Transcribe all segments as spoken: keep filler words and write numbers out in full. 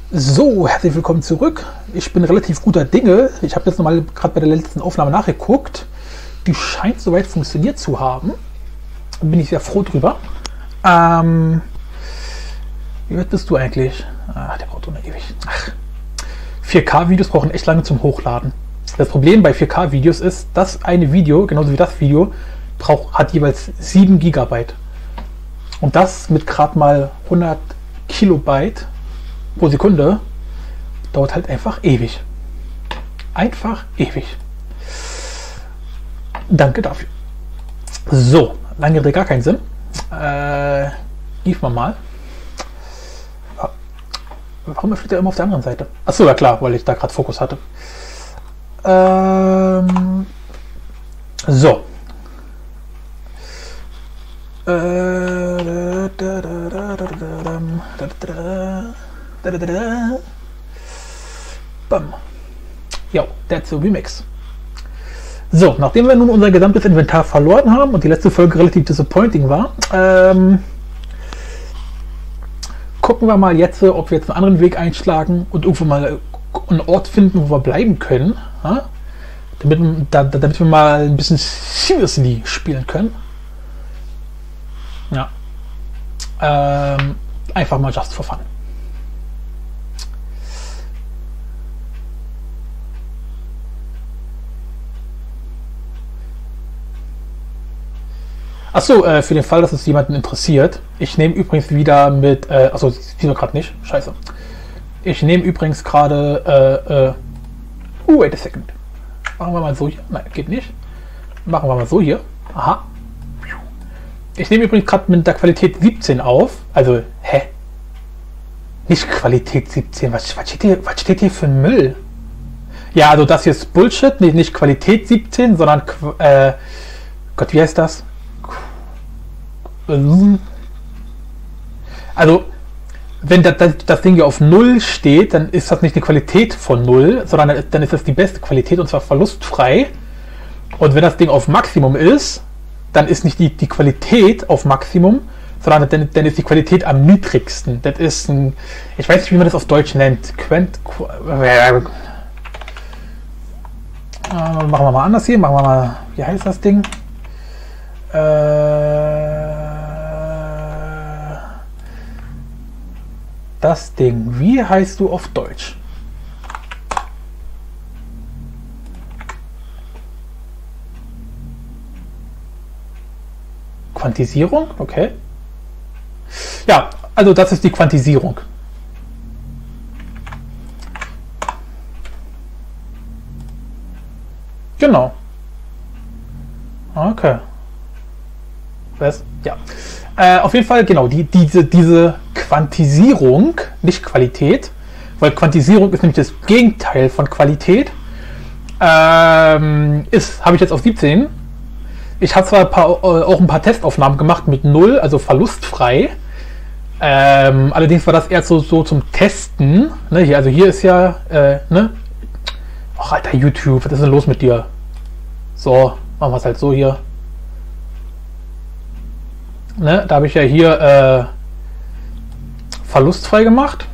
So, herzlich willkommen zurück. Ich bin relativ guter Dinge. Ich habe jetzt nochmal gerade bei der letzten Aufnahme nachgeguckt. Die scheint soweit funktioniert zu haben. Da bin ich sehr froh drüber. Ähm, wie weit bist du eigentlich? Ah, der braucht ewig. Ach, vier K-Videos brauchen echt lange zum Hochladen. Das Problem bei vier K-Videos ist, dass eine Video, genauso wie das Video, braucht, hat jeweils sieben Gigabyte. Und das mit gerade mal hundert Kilobyte pro Sekunde dauert halt einfach ewig. Einfach ewig. Danke dafür. So, lange Rede gar keinen Sinn. Äh, lief man mal. Warum öffnet er immer auf der anderen Seite? Achso, ja klar, weil ich da gerade Fokus hatte. Ähm, so. Äh, da, da, da, da, da, da, da. Bam. Ja, that's a Remix. So, nachdem wir nun unser gesamtes Inventar verloren haben und die letzte Folge relativ disappointing war, ähm, gucken wir mal jetzt, ob wir jetzt einen anderen Weg einschlagen und irgendwo mal einen Ort finden, wo wir bleiben können, ja? damit, da, damit wir mal ein bisschen seriously spielen können. Ja. Ähm, einfach mal just for fun. Achso, äh, für den Fall, dass es jemanden interessiert. Ich nehme übrigens wieder mit, äh, achso, sieht man gerade nicht, scheiße. Ich nehme übrigens gerade, äh, äh, uh, wait a second. Machen wir mal so hier, nein, geht nicht. Machen wir mal so hier, aha. Ich nehme übrigens gerade mit der Qualität siebzehn auf, also, hä? Nicht Qualität siebzehn, was, was, steht, hier, was steht hier für Müll? Ja, also das hier ist Bullshit, nicht, nicht Qualität siebzehn, sondern, äh, Gott, wie heißt das? Also, wenn das, das, das Ding hier auf null steht, dann ist das nicht eine Qualität von null, sondern dann ist das die beste Qualität und zwar verlustfrei. Und wenn das Ding auf Maximum ist, dann ist nicht die, die Qualität auf Maximum, sondern dann, dann ist die Qualität am niedrigsten. Das ist ein, ich weiß nicht, wie man das auf Deutsch nennt. Quent, äh, machen wir mal anders hier, machen wir mal, wie heißt das Ding? Das Ding, wie heißt du auf Deutsch? Quantisierung, okay. Ja, also das ist die Quantisierung. Genau. Okay. Was? Ja. Äh, auf jeden Fall, genau, die, diese, diese Quantisierung, nicht Qualität, weil Quantisierung ist nämlich das Gegenteil von Qualität, ähm, ist, habe ich jetzt auf siebzehn. Ich habe zwar ein paar, äh, auch ein paar Testaufnahmen gemacht mit null, also verlustfrei. Ähm, allerdings war das eher so, so zum Testen. Ne, hier, also hier ist ja, äh, ne? Ach, Alter, YouTube, was ist denn los mit dir? So, machen wir es halt so hier. Ne, da habe ich ja hier äh, verlustfrei gemacht.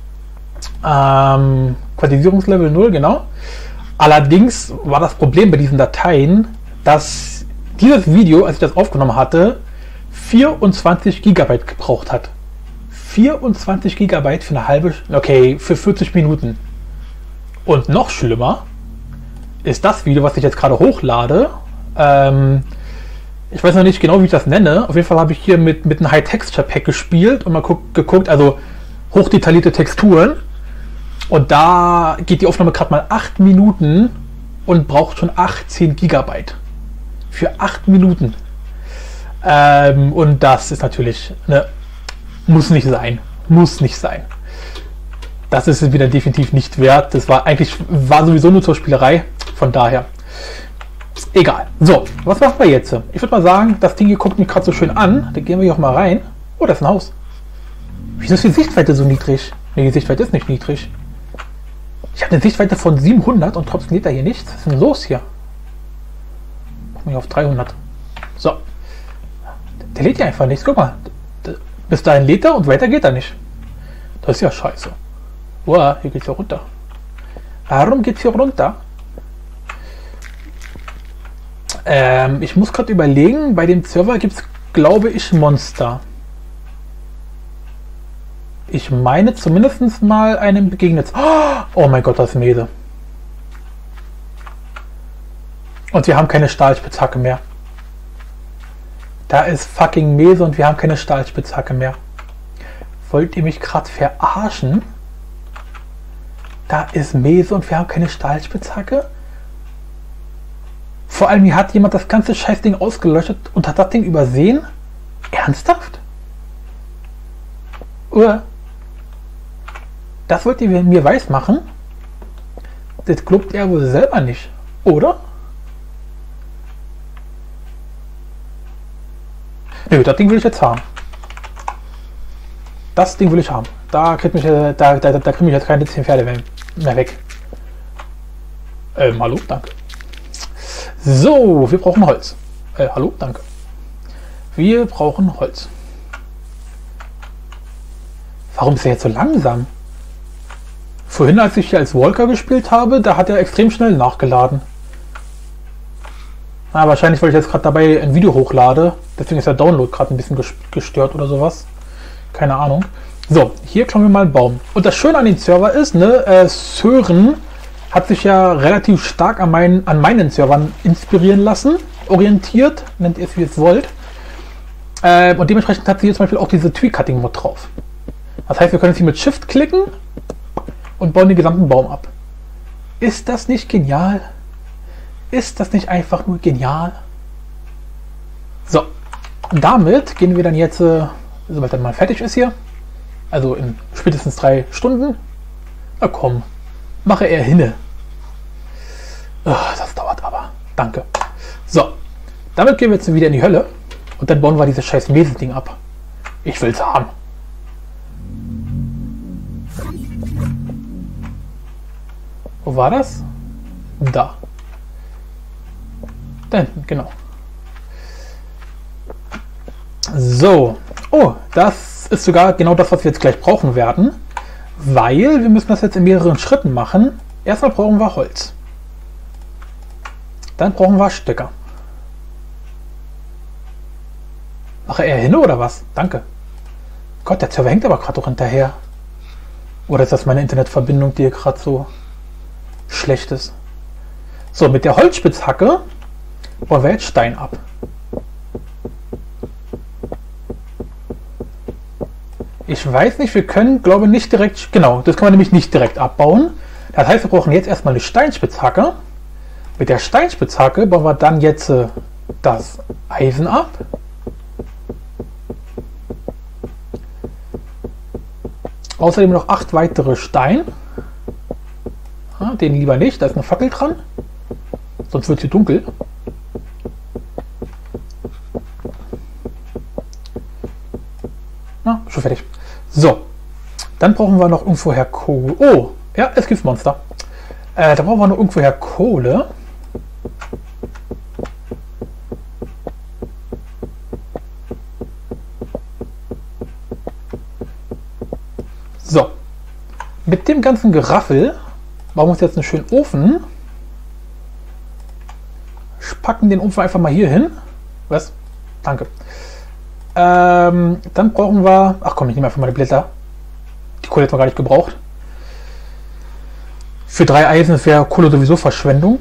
Ähm, Quantisierungslevel null, genau. Allerdings war das Problem bei diesen Dateien, dass dieses Video, als ich das aufgenommen hatte, vierundzwanzig Gigabyte gebraucht hat. vierundzwanzig Gigabyte für eine halbe, okay, für vierzig Minuten. Und noch schlimmer ist das Video, was ich jetzt gerade hochlade. Ähm, Ich weiß noch nicht genau, wie ich das nenne. Auf jeden Fall habe ich hier mit, mit einem High-Texture-Pack gespielt und mal guck, geguckt, also hochdetaillierte Texturen. Und da geht die Aufnahme gerade mal acht Minuten und braucht schon achtzehn Gigabyte. Für acht Minuten. Ähm, und das ist natürlich, ne, muss nicht sein. Muss nicht sein. Das ist es wieder definitiv nicht wert. Das war eigentlich, war sowieso nur zur Spielerei. Von daher. Egal. So, was machen wir jetzt? Ich würde mal sagen, das Ding hier guckt mich gerade so schön an. Da gehen wir hier auch mal rein. Oh, das ist ein Haus. Wieso ist die Sichtweite so niedrig? Ne, die Sichtweite ist nicht niedrig. Ich habe eine Sichtweite von siebenhundert und trotzdem lädt er hier nichts. Was ist denn los hier? Machen wir auf dreihundert. So. Der lädt ja einfach nichts. Guck mal. Bis dahin lädt er und weiter geht er nicht. Das ist ja scheiße. Wow, hier geht's hier runter. Warum geht's hier runter? Ähm, ich muss gerade überlegen, bei dem Server gibt es, glaube ich, Monster. Ich meine zumindest mal einem begegnet. Oh mein Gott, das ist Mese. Und wir haben keine Stahlspitzhacke mehr. Da ist fucking Mese und wir haben keine Stahlspitzhacke mehr. Wollt ihr mich gerade verarschen? Da ist Mese und wir haben keine Stahlspitzhacke? Vor allem, hier hat jemand das ganze Scheißding ausgeleuchtet und hat das Ding übersehen? Ernsthaft? Oder? Das wollt ihr mir weiß machen? Das glaubt er wohl selber nicht, oder? Nö, das Ding will ich jetzt haben. Das Ding will ich haben. Da kriegt mich, da, da, da, da kriege ich jetzt keine zehn Pferde mehr, mehr weg. Ähm, hallo, danke. So, wir brauchen Holz. Äh, hallo, danke. Wir brauchen Holz. Warum ist er jetzt so langsam? Vorhin, als ich hier als Walker gespielt habe, da hat er extrem schnell nachgeladen. Ah, wahrscheinlich, weil ich jetzt gerade dabei ein Video hochlade. Deswegen ist der Download gerade ein bisschen gestört oder sowas. Keine Ahnung. So, hier schauen wir mal einen Baum. Und das Schöne an dem Server ist, ne, äh, Sören hat sich ja relativ stark an meinen, an meinen Servern inspirieren lassen. Orientiert, nennt ihr es wie ihr es wollt. Äh, und dementsprechend hat sie hier zum Beispiel auch diese Tree-Cutting-Mod drauf. Das heißt, wir können jetzt hier mit Shift klicken und bauen den gesamten Baum ab. Ist das nicht genial? Ist das nicht einfach nur genial? So, damit gehen wir dann jetzt, äh, sobald dann mal fertig ist hier, also in spätestens drei Stunden, na komm, mache er hinne. Oh, das dauert aber. Danke. So, damit gehen wir jetzt wieder in die Hölle und dann bauen wir dieses scheiß Mese-Ding ab. Ich will's haben. Wo war das? Da. Da hinten, genau. So. Oh, das ist sogar genau das, was wir jetzt gleich brauchen werden. Weil wir müssen das jetzt in mehreren Schritten machen. Erstmal brauchen wir Holz. Dann brauchen wir Stöcker. Mache er hin oder was? Danke. Gott, der Server hängt aber gerade doch hinterher. Oder ist das meine Internetverbindung, die hier gerade so schlecht ist? So, mit der Holzspitzhacke bauen wir jetzt Stein ab. Ich weiß nicht, wir können, glaube ich, nicht direkt, genau, das kann man nämlich nicht direkt abbauen. Das heißt, wir brauchen jetzt erstmal eine Steinspitzhacke. Mit der Steinspitzhacke bauen wir dann jetzt äh, das Eisen ab. Außerdem noch acht weitere Steine. Ja, den lieber nicht, da ist eine Fackel dran. Sonst wird es hier dunkel. Na, schon fertig. So, dann brauchen wir noch irgendwoher Kohle. Oh, ja, es gibt Monster. Äh, da brauchen wir noch irgendwoher Kohle. So, mit dem ganzen Geraffel bauen wir uns jetzt einen schönen Ofen. Packen den Ofen einfach mal hier hin. Was? Danke. Ähm, dann brauchen wir... Ach komm, ich nehme einfach meine Blätter. Die Kohle hätten wir gar nicht gebraucht. Für drei Eisen wäre Kohle sowieso Verschwendung.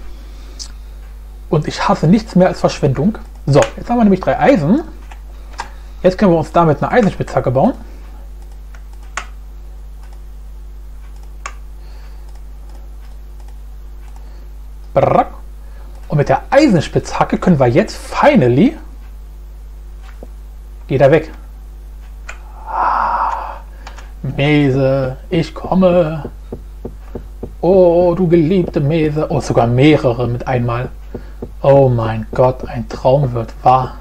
Und ich hasse nichts mehr als Verschwendung. So, jetzt haben wir nämlich drei Eisen. Jetzt können wir uns damit eine Eisenspitzhacke bauen. Und mit der Eisenspitzhacke können wir jetzt finally... Geht er weg. Ah, Mese, ich komme. Oh, du geliebte Mese. Oh, sogar mehrere mit einmal. Oh mein Gott, ein Traum wird wahr.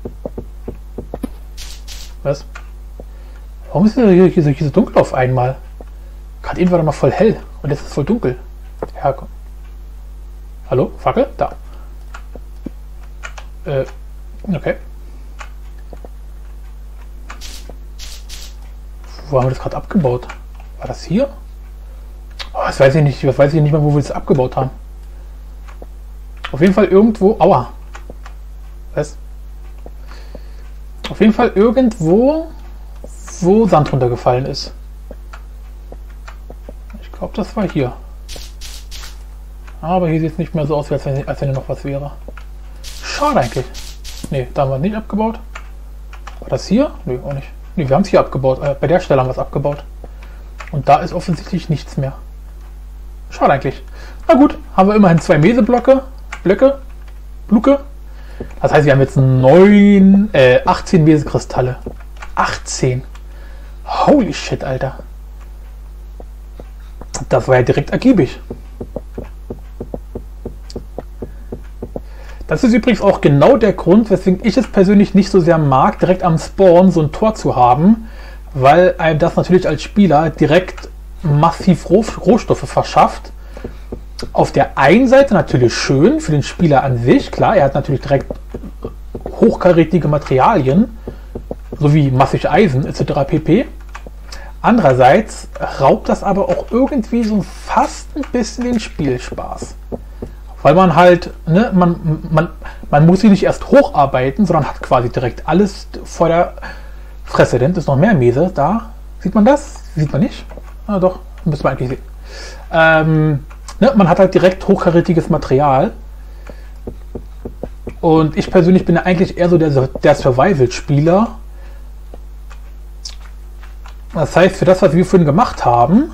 Was? Warum ist hier, hier, so, hier so dunkel auf einmal? Gerade eben war da noch voll hell und jetzt ist es voll dunkel. Ja, komm. Hallo? Fackel? Da. Äh, okay. Wo haben wir das gerade abgebaut? War das hier? Oh, das weiß ich nicht, das weiß ich nicht mehr, wo wir es abgebaut haben. Auf jeden Fall irgendwo. Aua. Was? Auf jeden Fall irgendwo, wo Sand runtergefallen ist. Ich glaube, das war hier. Aber hier sieht es nicht mehr so aus, als wenn, als wenn noch was wäre. Schade eigentlich. Ne, da haben wir nicht abgebaut. War das hier? Ne, auch nicht. Ne, wir haben es hier abgebaut. Äh, bei der Stelle haben wir es abgebaut. Und da ist offensichtlich nichts mehr. Schade eigentlich. Na gut, haben wir immerhin zwei Meseblöcke. Blöcke. Blucke. Das heißt, wir haben jetzt neun, äh, achtzehn Mesekristalle. achtzehn. Holy shit, Alter. Das war ja direkt ergiebig. Das ist übrigens auch genau der Grund, weswegen ich es persönlich nicht so sehr mag, direkt am Spawn so ein Tor zu haben, weil einem das natürlich als Spieler direkt massiv Rohstoffe verschafft. Auf der einen Seite natürlich schön für den Spieler an sich, klar, er hat natürlich direkt hochkarätige Materialien, sowie massig Eisen et cetera pp. Andererseits raubt das aber auch irgendwie so fast ein bisschen den Spielspaß. Weil man halt, ne, man, man, man muss sich nicht erst hocharbeiten, sondern hat quasi direkt alles vor der Fresse. Denn ist noch mehr Mese da. Sieht man das? Sieht man nicht? Ah, doch, müssen wir eigentlich sehen. Ähm, ne, man hat halt direkt hochkarätiges Material. Und ich persönlich bin ja eigentlich eher so der, der Survival-Spieler. Das heißt, für das, was wir vorhin gemacht haben,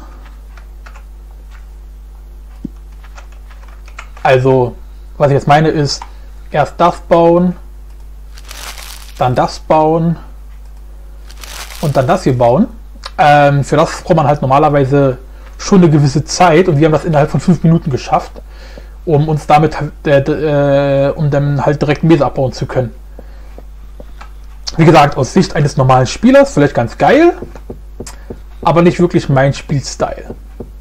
also, was ich jetzt meine ist, erst das bauen, dann das bauen und dann das hier bauen. Ähm, für das braucht man halt normalerweise schon eine gewisse Zeit und wir haben das innerhalb von fünf Minuten geschafft, um uns damit äh, äh, um dann halt direkt Mese abbauen zu können. Wie gesagt, aus Sicht eines normalen Spielers vielleicht ganz geil, aber nicht wirklich mein Spielstil.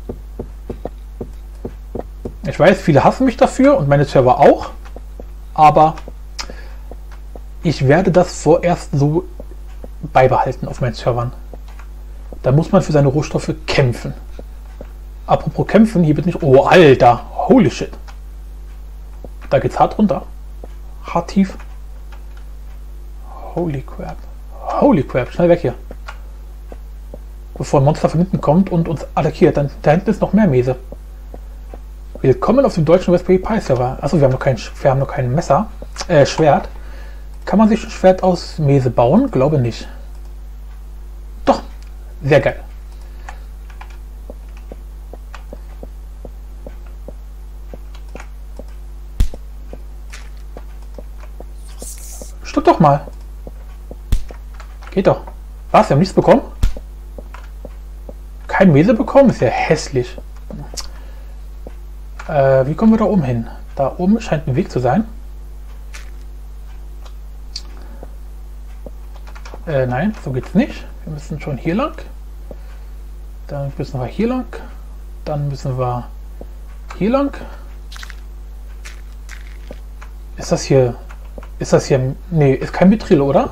Ich weiß, viele hassen mich dafür und meine Server auch, aber ich werde das vorerst so beibehalten auf meinen Servern. Da muss man für seine Rohstoffe kämpfen. Apropos kämpfen, hier wird nicht... Oh, Alter! Holy shit! Da geht's hart runter. Hart tief. Holy crap. Holy crap, schnell weg hier. Bevor ein Monster von hinten kommt und uns attackiert. Dann, da hinten ist noch mehr Mese. Willkommen auf dem deutschen Raspberry Pi Server. Achso, wir haben noch kein, wir haben noch kein Messer. Äh, Schwert. Kann man sich ein Schwert aus Mese bauen? Glaube nicht. Doch. Sehr geil. Stopp doch mal. Geht doch. Was? Wir haben nichts bekommen? Kein Mese bekommen? Ist ja hässlich. Äh, wie kommen wir da oben hin? Da oben scheint ein Weg zu sein. Äh, nein, so geht's nicht. Wir müssen schon hier lang. Dann müssen wir hier lang. Dann müssen wir hier lang. Ist das hier... Ist das hier... Nee, ist kein Mithril, oder?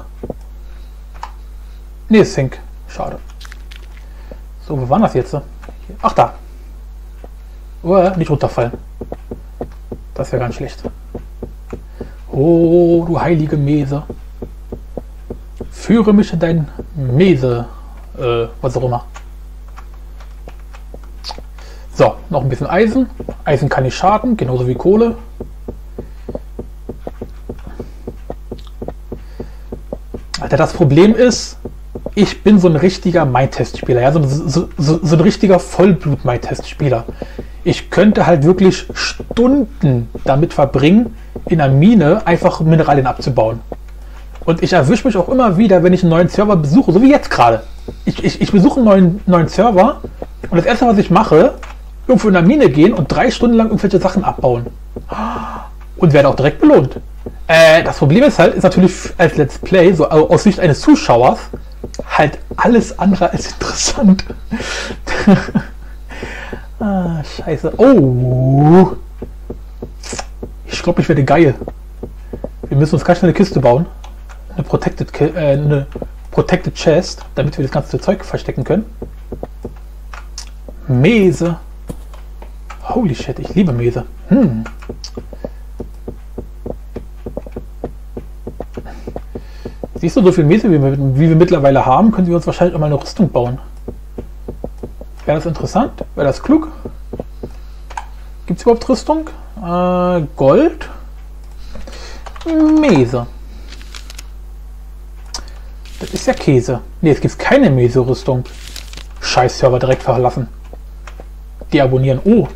Nee, ist Zink. Schade. So, wo war das jetzt? Ach, da. Oh, nicht runterfallen. Das wäre ganz schlecht. Oh, du heilige Mese. Führe mich in dein Mese. Äh, was auch immer. So, noch ein bisschen Eisen. Eisen kann nicht schaden, genauso wie Kohle. Alter, das Problem ist, ich bin so ein richtiger Minetest-Spieler, ja, so, so, so, so ein richtiger Vollblut-Minetest-Spieler. Ich könnte halt wirklich Stunden damit verbringen, in einer Mine einfach Mineralien abzubauen. Und ich erwische mich auch immer wieder, wenn ich einen neuen Server besuche, so wie jetzt gerade. Ich, ich, ich besuche einen neuen, neuen Server und das erste, was ich mache, irgendwo in einer Mine gehen und drei Stunden lang irgendwelche Sachen abbauen. Und werde auch direkt belohnt. Äh, das Problem ist halt, ist natürlich als Let's Play, so aus Sicht eines Zuschauers, halt alles andere als interessant. Ah, scheiße. Oh. Ich glaube, ich werde geil. Wir müssen uns ganz schnell eine Kiste bauen. Eine Protected, Ki äh, eine Protected Chest, damit wir das ganze Zeug verstecken können. Mese. Holy shit, ich liebe Mese. Hm. Siehst du, so viel Mese, wie wir, wie wir mittlerweile haben, können wir uns wahrscheinlich auch mal eine Rüstung bauen. Wäre das interessant? Wäre das klug? Gibt es überhaupt Rüstung? Äh, Gold? Mese. Das ist ja Käse. Ne, es gibt keine Mese-Rüstung. Scheiß Server direkt verlassen. Deabonnieren. Oh.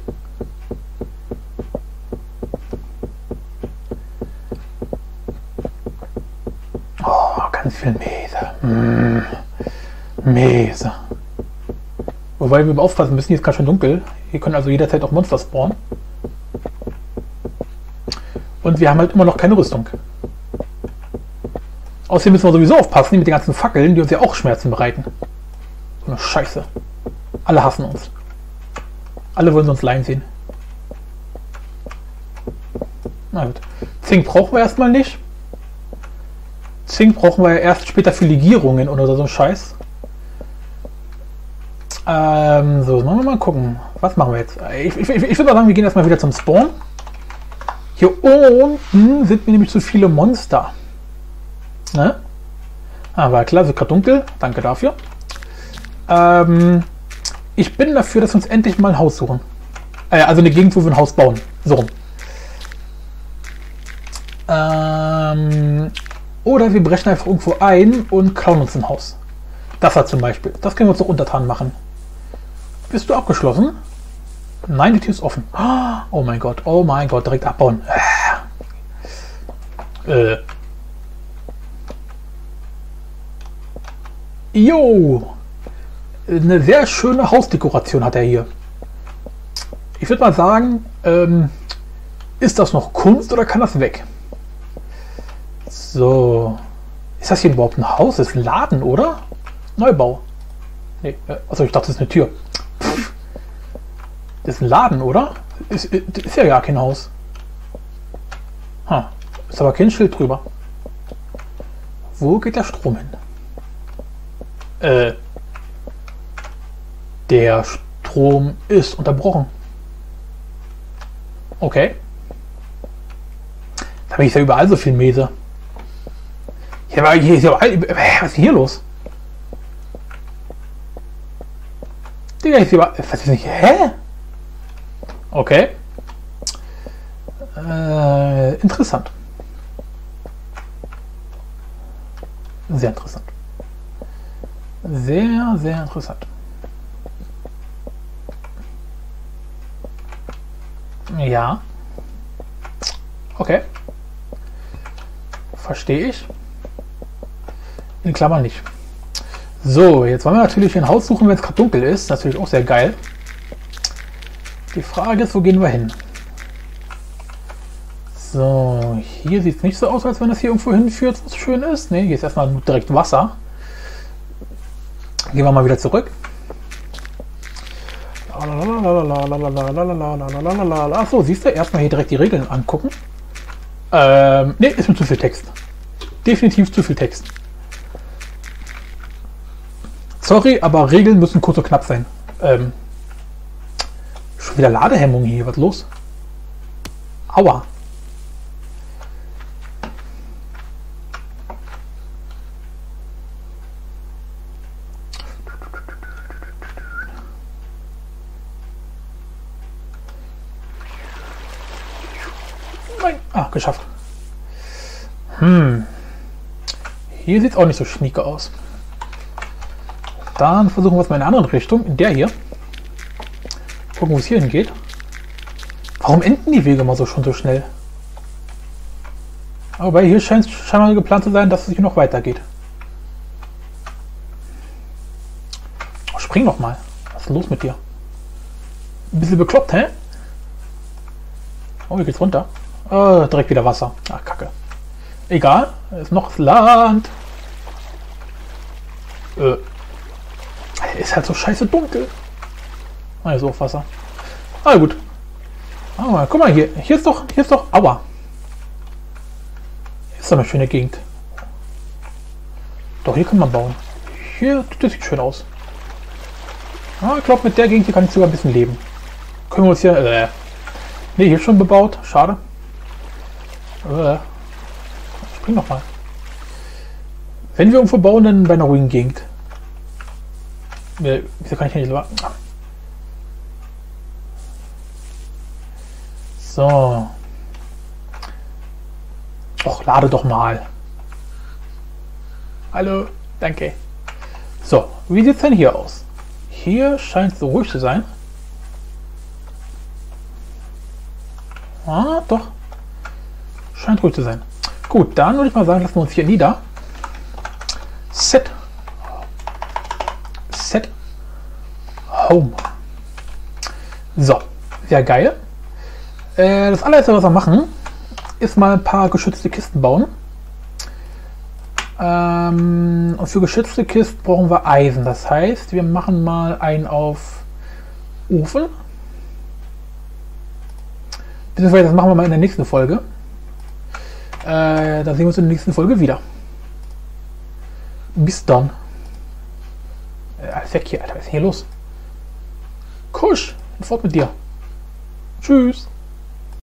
Oh, ganz viel Mese. Mm. Mese. Wobei wir aufpassen müssen, hier ist gerade schon dunkel. Hier können also jederzeit auch Monster spawnen. Und wir haben halt immer noch keine Rüstung. Außerdem müssen wir sowieso aufpassen mit den ganzen Fackeln, die uns ja auch Schmerzen bereiten. So eine Scheiße. Alle hassen uns. Alle wollen uns leiden sehen. Na gut. Zink brauchen wir erstmal nicht. Zink brauchen wir ja erst später für Legierungen oder so ein Scheiß. Ähm, so, wollen wir mal gucken. Was machen wir jetzt? Ich, ich, ich würde mal sagen, wir gehen erstmal wieder zum Spawn. Hier unten sind mir nämlich zu viele Monster. Ne? Ah, war klar, so gerade dunkel. Danke dafür. Ähm, ich bin dafür, dass wir uns endlich mal ein Haus suchen. Äh, also eine Gegend, wo wir ein Haus bauen. So rum. Ähm, oder wir brechen einfach irgendwo ein und klauen uns ein Haus. Das hat zum Beispiel. Das können wir uns doch untertan machen. Bist du abgeschlossen? Nein, die Tür ist offen. Oh mein Gott, oh mein Gott, direkt abbauen. Äh. Jo! Eine sehr schöne Hausdekoration hat er hier. Ich würde mal sagen, ähm, ist das noch Kunst oder kann das weg? So. Ist das hier überhaupt ein Haus? Das ist ein Laden, oder? Neubau. Nee, also ich dachte, das ist eine Tür. Pff. Das ist ein Laden, oder? Ist, ist ja gar kein Haus. Ha. Ist aber kein Schild drüber. Wo geht der Strom hin? Äh. Der Strom ist unterbrochen. Okay. Da habe ich ja überall so viel Mese. Hier war hier ist ja überall. Was ist hier los? Digga, ist überall. Was ist nicht? Hä? Okay. Äh, interessant. Sehr interessant. Sehr, sehr interessant. Ja. Okay. Verstehe ich. In Klammern nicht. So, jetzt wollen wir natürlich ein Haus suchen, wenn es gerade dunkel ist. Natürlich auch sehr geil. Die Frage ist, wo gehen wir hin? So, hier sieht es nicht so aus, als wenn das hier irgendwo hinführt, was schön ist. Ne, hier ist erstmal direkt Wasser. Gehen wir mal wieder zurück. Achso, siehst du, erstmal hier direkt die Regeln angucken. Ähm, ne, ist mir zu viel Text. Definitiv zu viel Text. Sorry, aber Regeln müssen kurz und knapp sein. Ähm, schon wieder Ladehemmung hier, was los? Aua. Nein. Ah, geschafft. Hm. Hier sieht es auch nicht so schnieke aus. Dann versuchen wir es mal in einer anderen Richtung, in der hier. Gucken, wo es hier hingeht. Warum enden die Wege mal so schon so schnell? Aber hier scheint es scheinbar geplant zu sein, dass es hier noch weitergeht. Oh, spring doch mal. Was ist los mit dir? Ein bisschen bekloppt, hä? Oh, hier geht's runter. Oh, direkt wieder Wasser. Ach, Kacke. Egal, ist noch das Land. Äh. Ist halt so scheiße dunkel. Ah, ist auch Wasser. Ah, gut. Ah, guck mal hier. Hier ist doch, hier ist doch. Aua. Hier ist doch eine schöne Gegend. Doch, hier kann man bauen. Hier, das sieht schön aus. Ah, ich glaube, mit der Gegend hier kann ich sogar ein bisschen leben. können wir uns hier... Äh, ne, hier ist schon bebaut. Schade. Äh, spring noch mal. Wenn wir irgendwo bauen, dann bei einer ruhigen Gegend. Äh, wieso kann ich nicht... So. Och, lade doch mal. Hallo, danke. So, wie sieht es denn hier aus? Hier scheint es so ruhig zu sein. Ah, doch. Scheint ruhig zu sein. Gut, dann würde ich mal sagen, lassen wir uns hier nieder. Set. Set. Home. So, sehr geil. Äh, das allererste, was wir machen, ist mal ein paar geschützte Kisten bauen. Ähm, und für geschützte Kisten brauchen wir Eisen. Das heißt, wir machen mal einen auf Ofen. Beziehungsweise das machen wir mal in der nächsten Folge. Äh, dann sehen wir uns in der nächsten Folge wieder. Bis dann. Äh, alles weg hier, Alter. Was ist denn hier los? Kusch, fort mit dir. Tschüss.